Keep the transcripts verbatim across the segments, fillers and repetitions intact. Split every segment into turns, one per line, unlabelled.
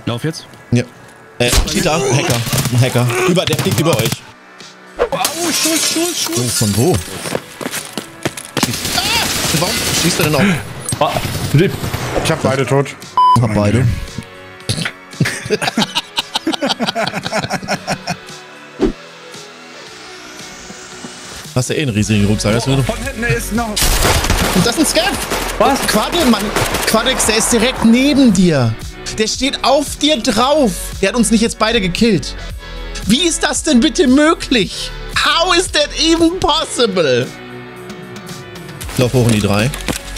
Lauf jetzt.
Ja. Äh, Cheater, Hacker, ein Hacker. Über, der fliegt über euch.
Oh, Schuss, Schuss, Schuss.
Oh, von wo? Schießt. Ah! Warum schießt er denn auch?
Ah, ich hab beide tot.
Ich hab beide. Hast du eh einen riesigen Rucksack? Das
Oh, von hinten ist noch...
Und das ist ein Scav!
Was?
Quadde, Mann! Quadex, der ist direkt neben dir! Der steht auf dir drauf! Der hat uns nicht jetzt beide gekillt! Wie ist das denn bitte möglich? How is that even possible? Lauf hoch in die drei.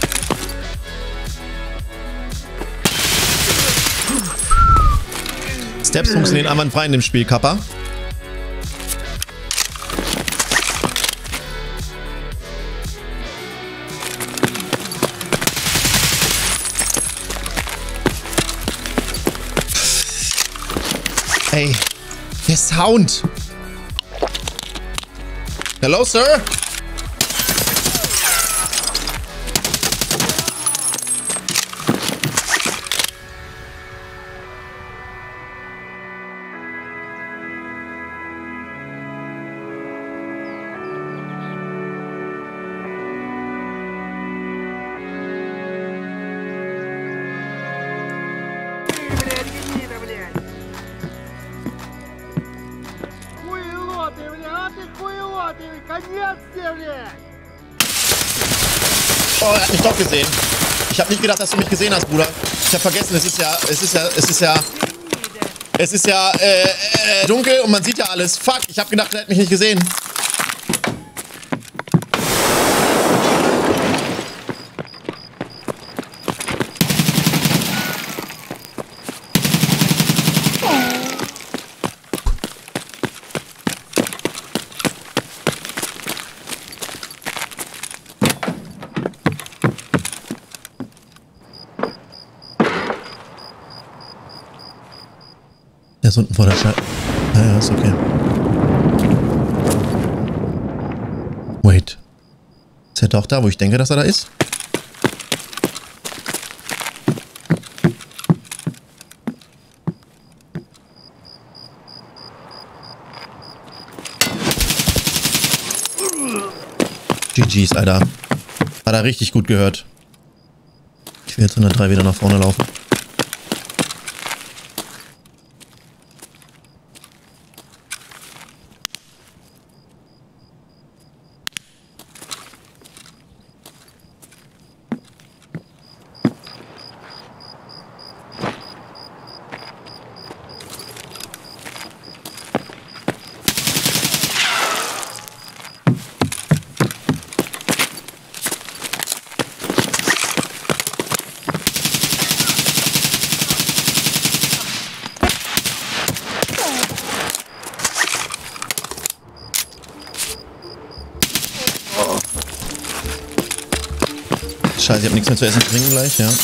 Steps funktionieren einwandfrei in dem Spiel, Kappa. Ey, der Sound. Hello, Sir. Oh, er hat mich doch gesehen. Ich habe nicht gedacht, dass du mich gesehen hast, Bruder. Ich habe vergessen, es ist ja, es ist ja, es ist ja, es ist ja äh, äh, dunkel und man sieht ja alles. Fuck, ich habe gedacht, er hat mich nicht gesehen. Der ist unten vor der Scheibe. Ja, ja, ist okay. Wait. Ist er doch da, wo ich denke, dass er da ist? G G's, Alter. Hat er richtig gut gehört. Ich will jetzt hundertdrei wieder nach vorne laufen. Scheiße, ich hab nichts mehr zu essen und trinken gleich, ja.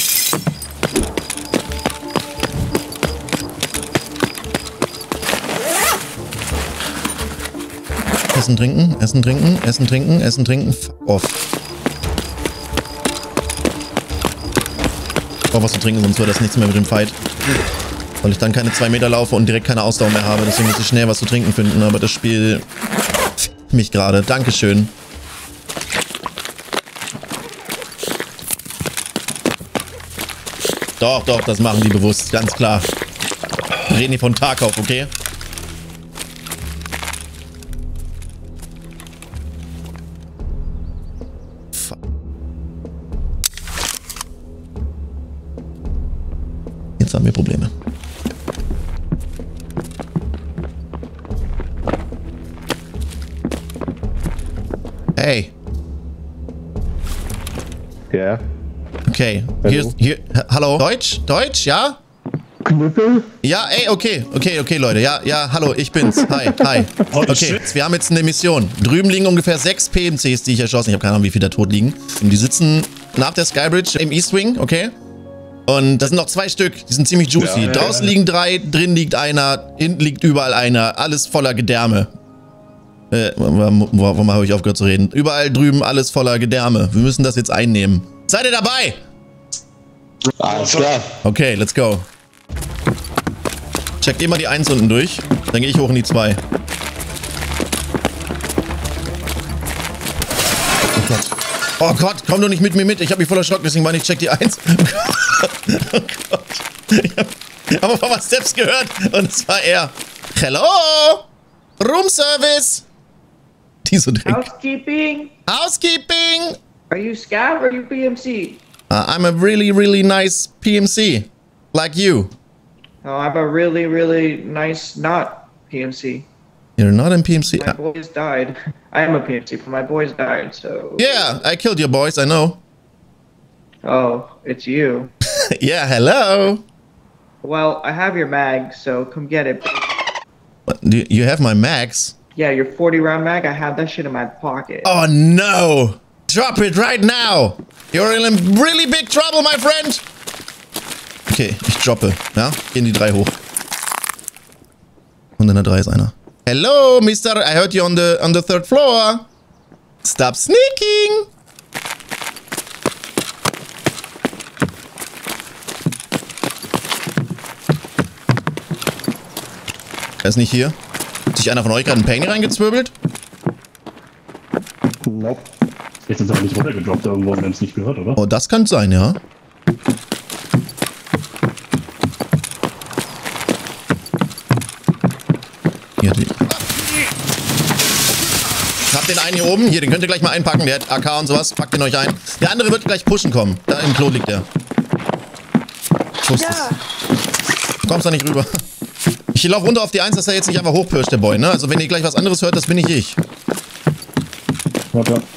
Essen, trinken, essen, trinken, essen, trinken, essen, trinken, fuck off. Ich brauch was zu trinken, sonst wird das nichts mehr mit dem Fight. Weil ich dann keine zwei Meter laufe und direkt keine Ausdauer mehr habe, deswegen muss ich schnell was zu trinken finden, aber das Spiel fickt mich gerade. Dankeschön. Doch, doch, das machen die bewusst, ganz klar. Reden die von Tarkov, okay? Fuck. Jetzt haben wir Probleme. Hey.
Ja. Yeah.
Okay, hier ist, hier, hallo, Deutsch, Deutsch, ja?
Knüppel?
Ja, ey, okay, okay, okay, Leute, ja, ja, hallo, ich bin's, hi, hi. Okay, wir haben jetzt eine Mission. Drüben liegen ungefähr sechs P M Cs, die ich erschossen habe. Ich habe keine Ahnung, wie viele da tot liegen. Und die sitzen nach der Skybridge im East Wing, okay? Und das sind noch zwei Stück, die sind ziemlich juicy. Ja, draußen ja, ja. liegen drei, drin liegt einer, hinten liegt überall einer, alles voller Gedärme. Äh, warum habe ich aufgehört zu reden? Überall drüben alles voller Gedärme. Wir müssen das jetzt einnehmen. Seid ihr dabei?
Alles klar.
Okay, let's go. Checkt immer die eins unten durch. Dann gehe ich hoch in die zwei. Oh Gott. Oh Gott, komm doch nicht mit mir mit. Ich habe mich voll erschrocken, deswegen war ich check die eins. Oh Gott. Ich habe hab auf einmal Steps gehört und es war er. Hello! Room Service! Die so Dreck.
Housekeeping?
Housekeeping!
Are you scav or are you P M C?
Uh, I'm a really, really nice P M C. Like you.
Oh, I'm a really, really nice not P M C.
You're not in P M C?
My boys died. I am a P M C, but my boys died, so...
Yeah, I killed your boys, I know.
Oh, it's you.
Yeah, hello.
Well, I have your mag, so come get it.
What, do you have my mags?
Yeah, your forty round mag, I have that shit in my pocket.
Oh no! Drop it right now! You're in really big trouble, my friend! Okay, ich droppe. Ja, gehen die drei hoch. Und in der drei ist einer. Hello, Mister, I heard you on the on the third floor. Stop sneaking! Er ist nicht hier. Hat sich einer von euch gerade einen Pain reingezwirbelt?
Nope.
Jetzt ist er nicht runtergedroppt irgendwo und wir haben es nicht gehört, oder?
Oh, das kann sein, ja. Hier, die. Ich hab den einen hier oben. Hier, den könnt ihr gleich mal einpacken. Der hat A K und sowas. Packt den euch ein. Der andere wird gleich pushen kommen. Da im Klo liegt der. Ich wusste es. Du kommst da nicht rüber. Ich laufe runter auf die eins, dass er jetzt nicht einfach hochpirscht, der Boy, ne? Also wenn ihr gleich was anderes hört, das bin nicht ich.
Warte.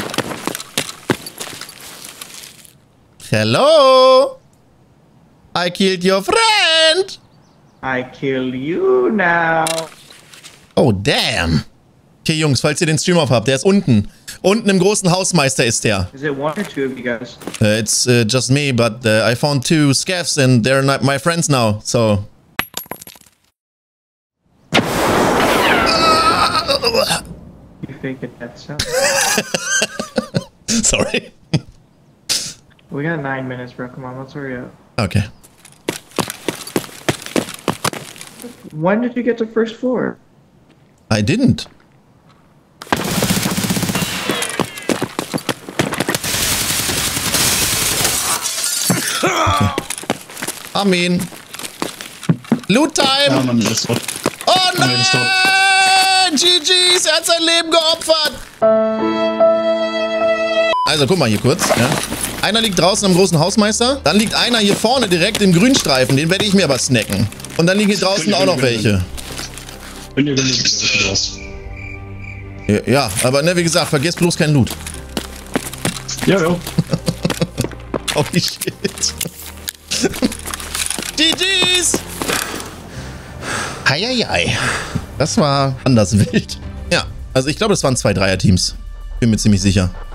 Hello? I killed your friend!
I kill you now.
Oh, damn. Okay, Jungs, falls ihr den Stream auf habt, der ist unten. Unten im großen Hausmeister ist der.
Is it one or two of you guys?
Uh, it's uh, just me, but uh, I found two scavs and they're not my friends now, so...
You think it that sound?
Sorry.
We got nine minutes, bro. Come on, let's hurry up.
Okay.
When did you get to first floor?
I didn't. Okay. I mean... Loot time!
Ja, Mann, ist tot.
Oh
Nein, ist tot.
nein! G G's, er hat sein Leben geopfert! Also, guck mal hier kurz. Ja. Einer liegt draußen am großen Hausmeister. Dann liegt einer hier vorne direkt im Grünstreifen. Den werde ich mir aber snacken. Und dann liegen hier draußen auch noch welche.
Bin ihr genug raus.
Ja, ja, aber ne, wie gesagt, vergesst bloß kein Loot.
Ja, ja.
Holy shit. G G's! Heieiei. Das war anders wild. Ja, also ich glaube, das waren zwei Dreier-Teams. Bin mir ziemlich sicher.